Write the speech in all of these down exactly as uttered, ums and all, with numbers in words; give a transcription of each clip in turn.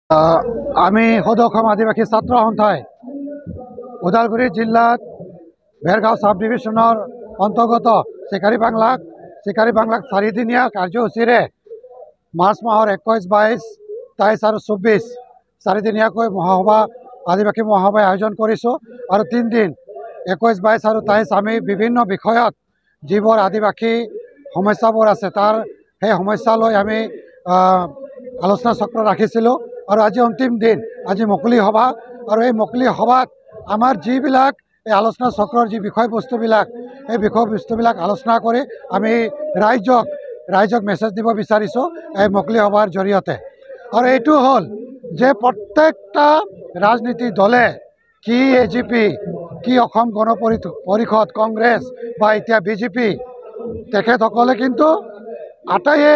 আমি সদৌ আদিবাসী ছাত্ৰ সন্থাই ওদালগুৰি জিলাত ভেৰগাঁও সাব ডিভিশনৰ অন্তৰ্গত চিকাৰী বাংলাক চিকাৰী বাংলাক চাৰিদিনীয়া কাৰ্যসূচীৰে মাৰ্চ মাহৰ একৈছ বাইছ তেইছ আৰু চৌব্বিছ চাৰিদিনীয়াকৈ মহাসভা আদিবাসী মহাসভাই আয়োজন কৰিছোঁ। আৰু তিনিদিন একৈছ বাইছ আৰু তেইছ আমি বিভিন্ন বিষয়ত যিবোৰ আদিবাসী সমস্যাবোৰ আছে তাৰ সেই সমস্যা লৈ আমি আলোচনা চক্ৰ ৰাখিছিলোঁ। আৰু আজি অন্তিম দিন, আজি মুকলি সভা। আৰু এই মুকলি সভাত আমাৰ যিবিলাক এই আলোচনা চক্ৰৰ যি বিষয়বস্তুবিলাক এই বিষয়বস্তুবিলাক আলোচনা কৰি আমি ৰাইজক ৰাইজক মেছেজ দিব বিচাৰিছোঁ এই মুকলি সভাৰ জৰিয়তে। আৰু এইটো হ'ল যে প্ৰত্যেকটা ৰাজনীতি দলে কি এ জি পি, কি অসম গণ পৰিষদ, কংগ্ৰেছ বা এতিয়া বি জে পি, তেখেতসকলে কিন্তু আটাইয়ে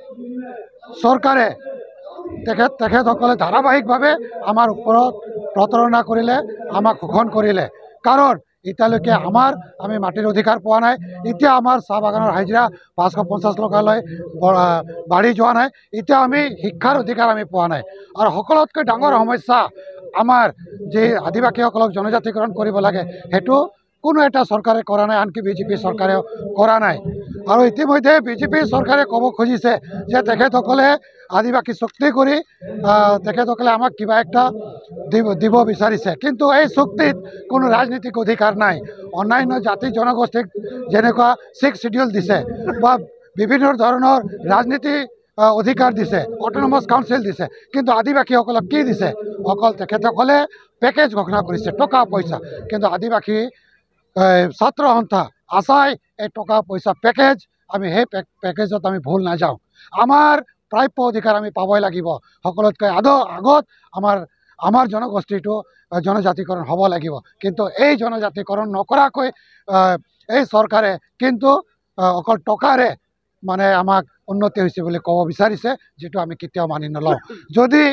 চৰকাৰে তেখেত তেখেতসকলে ধাৰাবাহিকভাৱে আমাৰ ওপৰত প্ৰতাৰণা কৰিলে, আমাক শোষণ কৰিলে। কাৰণ এতিয়ালৈকে আমাৰ আমি মাটিৰ অধিকাৰ পোৱা নাই। এতিয়া আমাৰ চাহ বাগানৰ হাজিৰা পাঁচশ পঞ্চাছ টকালৈ বাঢ়ি যোৱা নাই। এতিয়া আমি শিক্ষাৰ অধিকাৰ আমি পোৱা নাই। আৰু সকলোতকৈ ডাঙৰ সমস্যা আমাৰ যি আদিবাসীসকলক জনজাতিকৰণ কৰিব লাগে সেইটো কোনো এটা চৰকাৰে কৰা নাই, আনকি বিজেপি চৰকাৰেও কৰা নাই। আৰু ইতিমধ্যে বিজেপি চৰকাৰে ক'ব খুজিছে যে তেখেতসকলে আদিবাসী চুক্তি কৰি তেখেতসকলে আমাক কিবা একটা দিব দিব বিচাৰিছে। কিন্তু এই চুক্তিত কোনো ৰাজনীতিক অধিকাৰ নাই। অন্যান্য জাতি জনগোষ্ঠীক যেনেকুৱা ছিক্স শিডিউল দিছে বা বিভিন্ন ধৰণৰ ৰাজনীতি অধিকাৰ দিছে, অট'নমাছ কাউন্সিল দিছে, কিন্তু আদিবাসীসকলক কি দিছে? অকল তেখেতসকলে পেকেজ ঘোষণা কৰিছে, টকা পইচা। কিন্তু আদিবাসী ছাত্ৰ সন্থা আছাই এই টকা পইচা পেকেজ আমি সেই পেকেজত আমি ভুল নাযাওঁ। আমাৰ প্ৰাপ্য অধিকাৰ আমি পাবই লাগিব। সকলোতকৈ আদ আগত আমাৰ আমাৰ জনগোষ্ঠীটো জনজাতিকৰণ হ'ব লাগিব। কিন্তু এই জনজাতিকৰণ নকৰাকৈ এই চৰকাৰে কিন্তু অকল টকাৰে মানে আমাক উন্নতি হৈছে বুলি ক'ব বিচাৰিছে, যিটো আমি কেতিয়াও মানি নলওঁ। যদি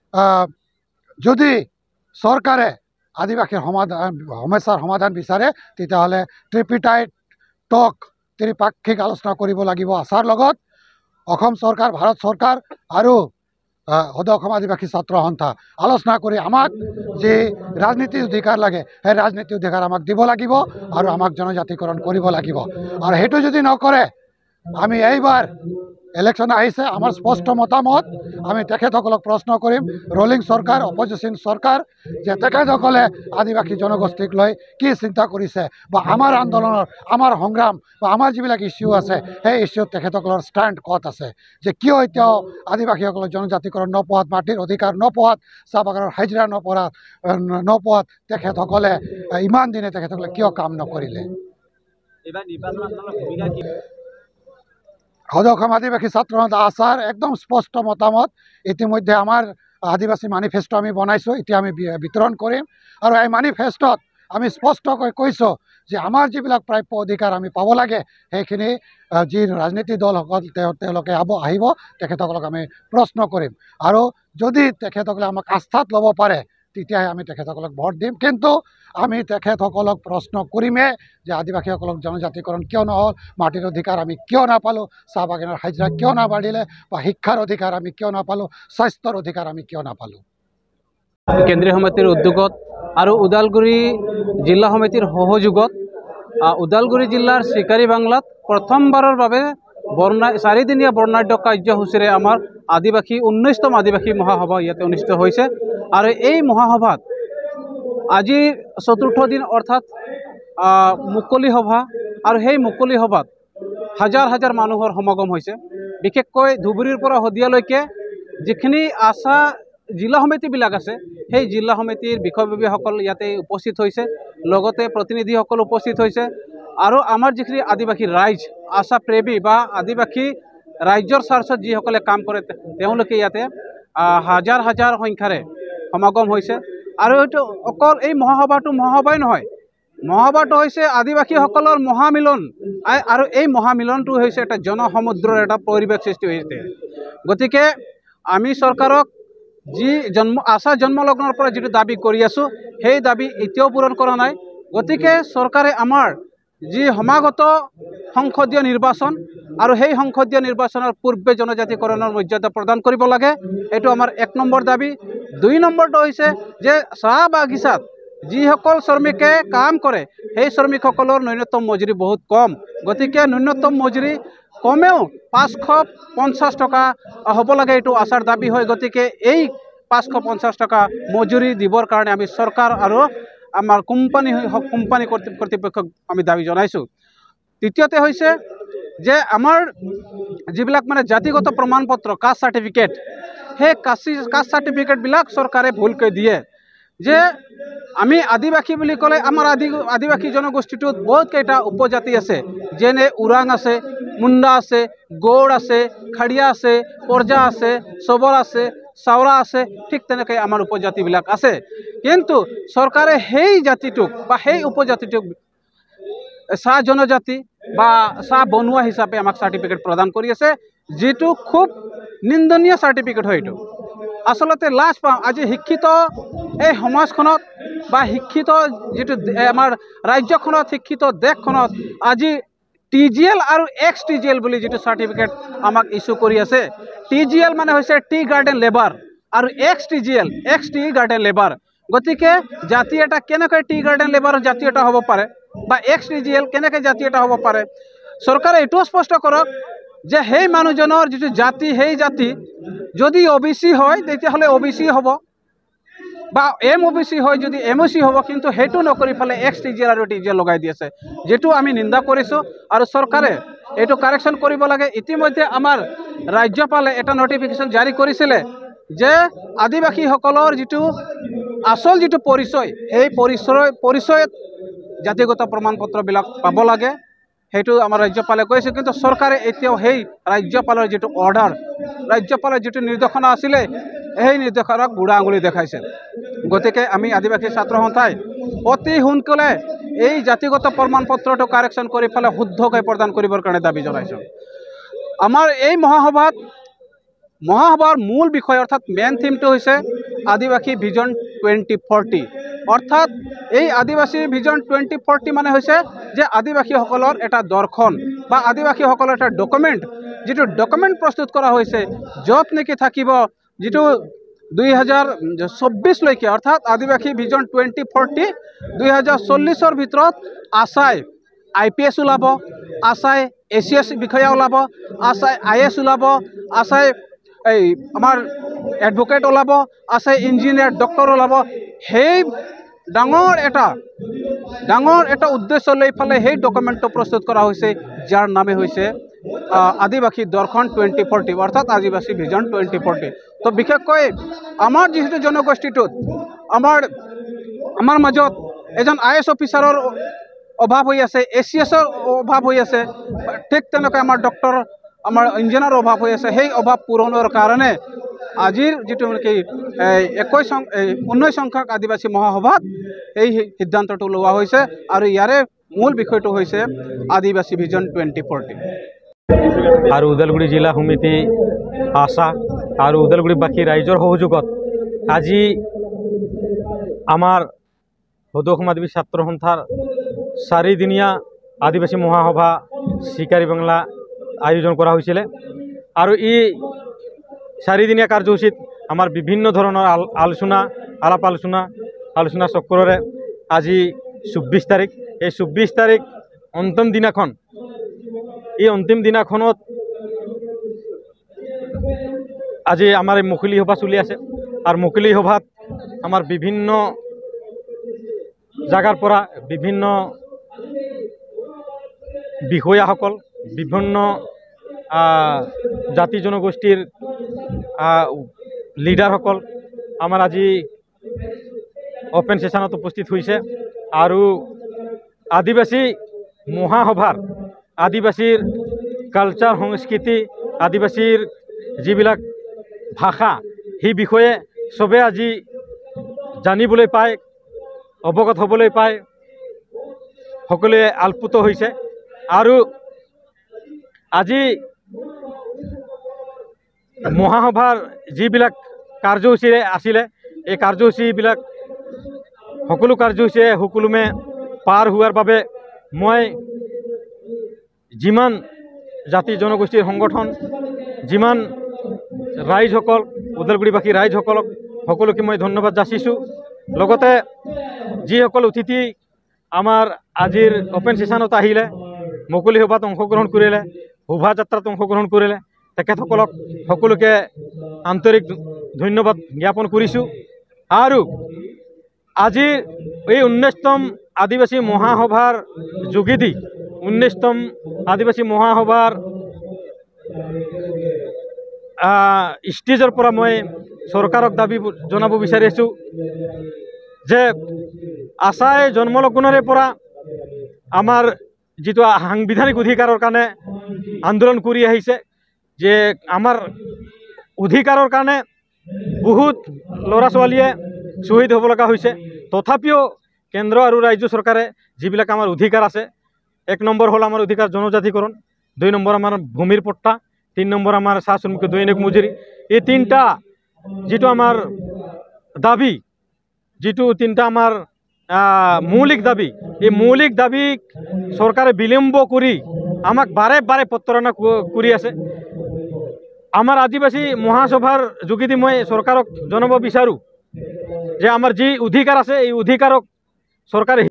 যদি চৰকাৰে আদিবাসীৰ সমাধান সমস্যাৰ সমাধান বিচাৰে তেতিয়াহ'লে ত্ৰিপিটাইট টক ত্ৰিপাক্ষিক আলোচনা কৰিব লাগিব আছাৰ লগত। অসম চৰকাৰ, ভাৰত চৰকাৰ আৰু সদৌ অসম আদিবাসী ছাত্ৰ সন্থা আলোচনা কৰি আমাক যি ৰাজনীতিৰ অধিকাৰ লাগে সেই ৰাজনীতিৰ অধিকাৰ আমাক দিব লাগিব আৰু আমাক জনজাতিকৰণ কৰিব লাগিব। আৰু সেইটো যদি নকৰে আমি এইবাৰ ইলেকশ্যন আহিছে, আমাৰ স্পষ্ট মতামত আমি তেখেতসকলক প্ৰশ্ন কৰিম, ৰলিং চৰকাৰ, অপজিশ্যন চৰকাৰ, যে তেখেতসকলে আদিবাসী জনগোষ্ঠীক লৈ কি চিন্তা কৰিছে বা আমাৰ আন্দোলনৰ আমাৰ সংগ্ৰাম বা আমাৰ যিবিলাক ইছ্যু আছে সেই ইছ্যুত তেখেতসকলৰ ষ্টেণ্ড ক'ত আছে, যে কিয় এতিয়াও আদিবাসীসকলৰ জনজাতিকৰণ নপোৱাত, মাটিৰ অধিকাৰ নপোৱাত, চাহ বাগানৰ হাজিৰা নপৰা নপোৱাত তেখেতসকলে ইমান দিনে তেখেতসকলে কিয় কাম নকৰিলে? সদৌ অসম আদিবাসী ছাত্ৰ সন্থা আছাৰ একদম স্পষ্ট মতামত। ইতিমধ্যে আমাৰ আদিবাসী মানিফেষ্টো আমি বনাইছোঁ, এতিয়া আমি বিতৰণ কৰিম। আৰু এই মানিফেষ্টত আমি স্পষ্টকৈ কৈছোঁ যে আমাৰ যিবিলাক প্ৰাপ্য অধিকাৰ আমি পাব লাগে সেইখিনি যি ৰাজনীতি দলসকল তেওঁ তেওঁলোকে আব আহিব তেখেতসকলক আমি প্ৰশ্ন কৰিম। আৰু যদি তেখেতসকলে আমাক আস্থাত ল'ব পাৰে তেতিয়াহে আমি তেখেতসকলক ভোট দিম। কিন্তু আমি তেখেতসকলক প্ৰশ্ন কৰিমেই যে আদিবাসীসকলক জনজাতিকৰণ কিয় নহ'ল, মাটিৰ অধিকাৰ আমি কিয় নাপালোঁ, চাহ বাগানৰ হাজিৰা কিয় নাবাঢ়িলে, বা শিক্ষাৰ অধিকাৰ আমি কিয় নাপালোঁ, স্বাস্থ্যৰ অধিকাৰ আমি কিয় নাপালোঁ। কেন্দ্ৰীয় সমিতিৰ উদ্যোগত আৰু ওদালগুৰি জিলা সমিতিৰ সহযোগত ওদালগুৰি জিলাৰ চিকাৰী বাংলাত প্ৰথমবাৰৰ বাবে বৰ্ণা চাৰিদিনীয়া বৰ্ণাঢ্য কাৰ্যসূচীৰে আমাৰ আদিবাসী ঊনৈছতম আদিবাসী মহাসভা ইয়াতে অনুষ্ঠিত হৈছে। আৰু এই মহাসভাত আজি চতুৰ্থ দিন অৰ্থাৎ মুকলি সভা। আৰু সেই মুকলি সভাত হাজাৰ হাজাৰ মানুহৰ সমাগম হৈছে। বিশেষকৈ ধুবুৰীৰ পৰা শদিয়ালৈকে যিখিনি আশা জিলা সমিতিবিলাক আছে সেই জিলা সমিতিৰ বিষয়ববীয়াসকল ইয়াতে উপস্থিত হৈছে, লগতে প্ৰতিনিধিসকল উপস্থিত হৈছে। আৰু আমাৰ যিখিনি আদিবাসী ৰাইজ, আশা প্ৰেমী বা আদিবাসী ৰাজ্যৰ স্বাৰ্থত যিসকলে কাম কৰে তেওঁলোকে ইয়াতে হাজাৰ হাজাৰ সংখ্যাৰে সমাগম হৈছে। আৰু এইটো অকল এই মহাসভাটো মহাসভাই নহয়, মহাসভাটো হৈছে আদিবাসীসকলৰ মহামিলন। আৰু এই মহামিলনটো হৈছে এটা জনসমুদ্ৰৰ এটা পৰিৱেশ সৃষ্টি হৈছে। গতিকে আমি চৰকাৰক যি জন্ম আশা জন্মলগ্নৰ পৰা যিটো দাবী কৰি আছোঁ সেই দাবী এতিয়াও পূৰণ কৰা নাই। গতিকে চৰকাৰে আমাৰ যি সমাগত সংসদীয় নিৰ্বাচন আৰু সেই সংসদীয় নিৰ্বাচনৰ পূৰ্বে জনজাতিকৰণৰ মৰ্যাদা প্ৰদান কৰিব লাগে, এইটো আমাৰ এক নম্বৰ দাবী। দুই নম্বৰটো হৈছে যে চাহ বাগিচাত যিসকল শ্ৰমিকে কাম কৰে সেই শ্ৰমিকসকলৰ ন্যূনতম মজুৰি বহুত কম, গতিকে ন্যূনতম মজুৰি কমেও পাঁচশ পঞ্চাছ টকা হ'ব লাগে, এইটো আচাৰ দাবী হয়। গতিকে এই পাঁচশ পঞ্চাছ টকা মজুৰি দিবৰ কাৰণে আমি চৰকাৰ আৰু আমাৰ কোম্পানী কোম্পানী কৰ্তৃপক্ষক আমি দাবী জনাইছোঁ। তৃতীয়তে হৈছে যে আমাৰ যিবিলাক মানে জাতিগত প্ৰমাণ পত্ৰ কাষ্ট চাৰ্টিফিকেট, সেই কাষ্ট কাষ্ট চাৰ্টিফিকেটবিলাক চৰকাৰে ভুলকৈ দিয়ে। যে আমি আদিবাসী বুলি ক'লে আমাৰ আদি আদিবাসী জনগোষ্ঠীটোত বহুত কেইটা উপজাতি আছে, যেনে ওৰাং আছে, মুণ্ডা আছে, গৌড় আছে, খাৰিয়া আছে, পৰ্জা আছে, চবৰ আছে, চাওৰা আছে, ঠিক তেনেকৈ আমাৰ উপজাতিবিলাক আছে। কিন্তু চৰকাৰে সেই জাতিটোক বা সেই উপজাতিটোক চাহ জনজাতি বা চাহ বনোৱা হিচাপে আমাক চাৰ্টিফিকেট প্ৰদান কৰি আছে, যিটো খুব নিন্দনীয় চাৰ্টিফিকেট হয়। এইটো আচলতে লাজ পাওঁ আজি শিক্ষিত এই সমাজখনত বা শিক্ষিত যিটো আমাৰ ৰাজ্যখনত, শিক্ষিত দেশখনত আজি টি জি এল আৰু এক্স টি জি এল বুলি যিটো চাৰ্টিফিকেট আমাক ইছ্যু কৰি আছে। টি জি এল মানে হৈছে টি গাৰ্ডেন লেবাৰ আৰু X T G L X T garden labour. গতিকে জাতি এটা কেনেকৈ টি গাৰ্ডেন লেবাৰৰ জাতি এটা হ'ব পাৰে বা এক্স টি জি এল কেনেকৈ জাতি এটা হ'ব পাৰে? চৰকাৰে এইটোও স্পষ্ট কৰক যে সেই মানুহজনৰ যিটো জাতি সেই জাতি যদি অ' বি চি হয় তেতিয়াহ'লে অ' বি চি হ'ব, বা এম অ' বি চি হয় যদি এম অ' চি হ'ব, কিন্তু সেইটো নকৰি পেলাই এক্স টি জি এল আৰু টি জি এল লগাই দি আছে, যিটো আমি নিন্দা কৰিছোঁ। আৰু চৰকাৰে এইটো কাৰেকশ্যন কৰিব লাগে। ইতিমধ্যে আমাৰ ৰাজ্যপালে এটা নটিফিকেশ্যন জাৰি কৰিছিলে যে আদিবাসীসকলৰ যিটো আচল যিটো পৰিচয় সেই পৰিচয় পৰিচয়ত জাতিগত প্ৰমাণ পত্ৰবিলাক পাব লাগে, সেইটো আমাৰ ৰাজ্যপালে কৈছে। কিন্তু চৰকাৰে এতিয়াও সেই ৰাজ্যপালৰ যিটো অৰ্ডাৰ, ৰাজ্যপালৰ যিটো নিৰ্দেশনা আছিলে সেই নিৰ্দেশনাক বুঢ়া আঙুলি দেখাইছে। গতিকে আমি আদিবাসী ছাত্ৰ সন্থাই অতি সোনকালে এই জাতিগত প্ৰমাণ পত্ৰটো কাৰেকশ্যন কৰি পেলাই শুদ্ধকৈ প্ৰদান কৰিবৰ কাৰণে দাবী জনাইছোঁ। আমাৰ এই মহাসভাত মহাসভাৰ মূল বিষয় অৰ্থাৎ মেইন থিমটো হৈছে আদিবাসী ভিজন টুৱেণ্টি ফৰ্টি। অৰ্থাৎ এই আদিবাসী ভিজন টুৱেণ্টি ফৰ্টি মানে হৈছে যে আদিবাসীসকলৰ এটা দৰ্শন বা আদিবাসীসকলৰ এটা ডকুমেণ্ট, যিটো ডকুমেণ্ট প্ৰস্তুত কৰা হৈছে, য'ত নেকি থাকিব যিটো দুই হাজাৰ চৌব্বিছলৈকে অৰ্থাৎ আদিবাসী ভিজন টুৱেণ্টি ফৰ্টি দুই হাজাৰ চল্লিছৰ ভিতৰত আছাই আই পি এছ ওলাব, আছাই এ চি এছ বিষয়া ওলাব, আছাই আই এছ ওলাব, আছাই এই আমাৰ এডভকেট ওলাব, আছাই ইঞ্জিনিয়াৰ ডক্টৰ ওলাব। সেই ডাঙৰ এটা ডাঙৰ এটা উদ্দেশ্য লৈ পেলাই সেই ডকুমেণ্টটো প্ৰস্তুত কৰা হৈছে, যাৰ নামে হৈছে আদিবাসী দৰ্শন টুৱেণ্টি ফৰ্টি অৰ্থাৎ আদিবাসী ভিজন টুৱেণ্টি ফৰ্টি। তো বিশেষকৈ আমাৰ যিহেতু জনগোষ্ঠীটোত আমাৰ আমাৰ মাজত এজন আই এছ অফিচাৰৰ অভাৱ হৈ আছে, এ চি এছৰ অভাৱ হৈ আছে, ঠিক তেনেকৈ আমাৰ ডক্টৰ আমাৰ ইঞ্জিনিয়াৰৰ অভাৱ হৈ আছে। সেই অভাৱ পূৰণৰ কাৰণে আজিৰ যিটো নেকি একৈছ ঊনৈছ সংখ্যক আদিবাসী মহাসভাত এই সিদ্ধান্তটো লোৱা হৈছে, আৰু ইয়াৰে মূল বিষয়টো হৈছে আদিবাসী ভিজন টুৱেণ্টি ফৰ্টি। আৰু ওদালগুৰি জিলা সমিতি আশা আৰু ওদালগুৰিবাসী ৰাইজৰ সহযোগত আজি আমাৰ সদৌ অসম আদিবাসী ছাত্ৰ সন্থাৰ চাৰিদিনীয়া আদিবাসী মহাসভা চিকাৰী বাংলা আয়োজন কৰা হৈছিলে। আৰু এই চাৰিদিনীয়া কাৰ্যসূচীত আমাৰ বিভিন্ন ধৰণৰ আল আলোচনা আলাপ আলোচনা আলোচনা চক্ৰৰে আজি চৌব্বিছ তাৰিখ, এই চৌব্বিছ তাৰিখ অন্তিম দিনাখন, এই অন্তিম দিনাখনত আজি আমাৰ এই মুকলি সভা চলি আছে। আৰু মুকলি সভাত আমাৰ বিভিন্ন জাগাৰ পৰা বিভিন্ন বিষয়াসকল, বিভিন্ন জাতি জনগোষ্ঠীৰ লিডাৰসকল আমাৰ আজি অপেন সেশনত উপস্থিত হৈছে। আৰু আদিবাসী মহাসভাৰ আদিবাসীৰ কালচাৰ, সংস্কৃতি, আদিবাসীৰ যিবিলাক ভাষা, সেই বিষয়ে চবে আজি জানিবলৈ পায়, অৱগত হ'বলৈ পায়, সকলোৱে আলপুত হৈছে। আৰু আজি মহাসভাৰ যিবিলাক কাৰ্যসূচীৰে আছিলে, এই কাৰ্যসূচীবিলাক সকলো কাৰ্যসূচীয়ে সুকলমে পাৰ হোৱাৰ বাবে মই যিমান জাতি জনগোষ্ঠীৰ সংগঠন যিমান ৰাইজসকল ওদালগুৰিবাসী ৰাইজসকলক সকলোকে মই ধন্যবাদ যাচিছোঁ। লগতে যিসকল অতিথি আমাৰ আজিৰ অপেন সেশনত আহিলে, মুকলি সভাত অংশগ্ৰহণ কৰিলে, শোভাযাত্ৰাত অংশগ্ৰহণ কৰিলে, তেখেতসকলক সকলোকে আন্তৰিক ধন্যবাদ জ্ঞাপন কৰিছোঁ। আৰু আজিৰ এই ঊনৈছতম আদিবাসী মহাসভাৰ যোগেদি ঊনৈছতম আদিবাসী মহাসভাৰ ষ্টেজৰ পৰা মই চৰকাৰক দাবী জনাব বিচাৰিছোঁ যে আশাই জন্মলগ্নৰে পৰা আমাৰ যিটো সাংবিধানিক অধিকাৰৰ কাৰণে আন্দোলন কৰি আহিছে, যে আমাৰ অধিকাৰৰ কাৰণে বহুত ল'ৰা ছোৱালীয়ে শ্বহীদ হ'ব লগা হৈছে। তথাপিও কেন্দ্ৰ আৰু ৰাজ্য চৰকাৰে যিবিলাক আমাৰ অধিকাৰ আছে, এক নম্বৰ হ'ল আমাৰ অধিকাৰ জনজাতিকৰণ, দুই নম্বৰ আমাৰ ভূমিৰ পট্টা, তিন নম্বৰ আমাৰ চাহ শ্ৰমিক দৈনিক মজুৰি, এই তিনিটা যিটো আমাৰ দাবী, যিটো তিনিটা আমাৰ মৌলিক দাবী, এই মৌলিক দাবীক চৰকাৰে বিলম্ব কৰি আমাক বাৰে বাৰে প্ৰতাৰণা কৰি আছে। আমাৰ আদিবাসী মহাসভাৰ যোগেদি মই চৰকাৰক জনাব বিচাৰোঁ যে আমাৰ যি অধিকাৰ আছে, এই অধিকাৰক চৰকাৰে